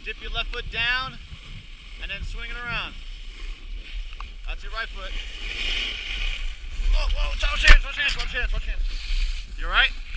Dip your left foot down and then swing it around. That's your right foot. Whoa, whoa, watch hands, watch hands, watch hands, watch hands. You alright?